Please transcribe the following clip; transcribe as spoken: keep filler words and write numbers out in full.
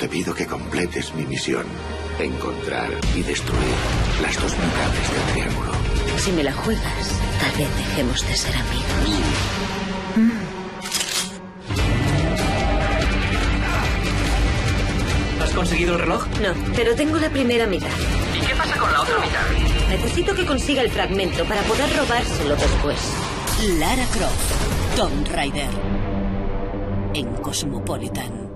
Te pido que completes mi misión. Encontrar y destruir las dos mitades del triángulo. Si me la juegas, tal vez dejemos de ser amigos. Mm. ¿Has conseguido el reloj? No, pero tengo la primera mitad. ¿Y qué pasa con la otra mitad? Necesito que consiga el fragmento para poder robárselo después. Lara Croft, Tomb Raider. En Cosmopolitan.